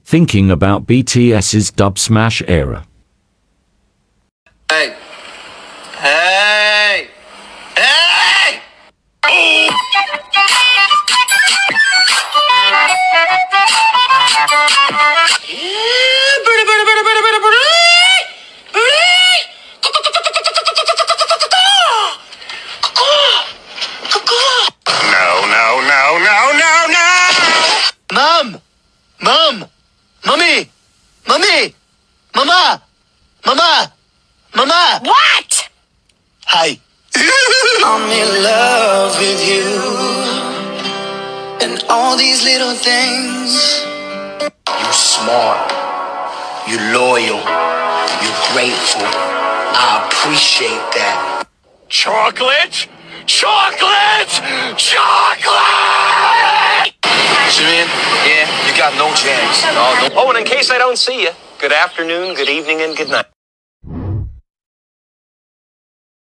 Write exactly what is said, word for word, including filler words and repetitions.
thinking about BTS's Dubsmash era. Hey! Hey! Hey! Oh! No, no, no, no, no, no! Mom! Mom! Mommy! Mommy! Mama! Mama! Mama! What? Hi. I'm in love with you and all these little things. You smart. You loyal. You grateful. I appreciate that. Chocolate! Chocolate! Chocolate! Simeon? Yeah, you got no chance. Oh, no. Oh, and in case I don't see you, good afternoon, good evening, and good night.